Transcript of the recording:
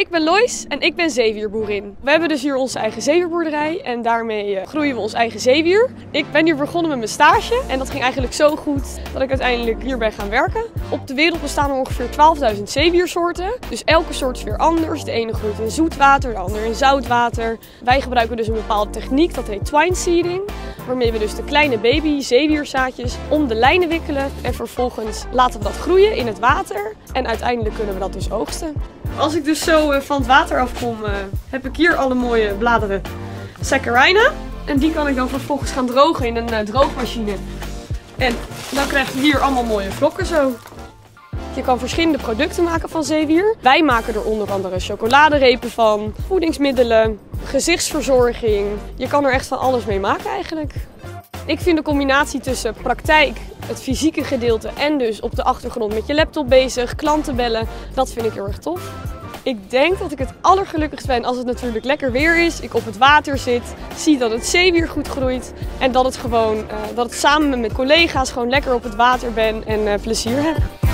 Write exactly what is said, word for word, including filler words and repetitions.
Ik ben Lois en ik ben zeewierboerin. We hebben dus hier onze eigen zeewierboerderij en daarmee uh, groeien we ons eigen zeewier. Ik ben hier begonnen met mijn stage en dat ging eigenlijk zo goed dat ik uiteindelijk hier ben gaan werken. Op de wereld bestaan er ongeveer twaalfduizend zeewiersoorten. Dus elke soort is weer anders. De ene groeit in zoetwater, de andere in zoutwater. Wij gebruiken dus een bepaalde techniek, dat heet twine seeding. Waarmee we dus de kleine baby zeewierzaadjes om de lijnen wikkelen. En vervolgens laten we dat groeien in het water. En uiteindelijk kunnen we dat dus oogsten. Als ik dus zo van het water afkom, heb ik hier alle mooie bladeren Saccharina. En die kan ik dan vervolgens gaan drogen in een droogmachine. En dan krijg je hier allemaal mooie vlokken zo. Je kan verschillende producten maken van zeewier. Wij maken er onder andere chocoladerepen van, voedingsmiddelen, gezichtsverzorging. Je kan er echt van alles mee maken eigenlijk. Ik vind de combinatie tussen praktijk, het fysieke gedeelte en dus op de achtergrond met je laptop bezig, klanten bellen, dat vind ik heel erg tof. Ik denk dat ik het allergelukkigst ben als het natuurlijk lekker weer is, ik op het water zit, zie dat het zeewier goed groeit en dat, het gewoon, uh, dat het samen met mijn collega's gewoon lekker op het water ben en uh, plezier heb.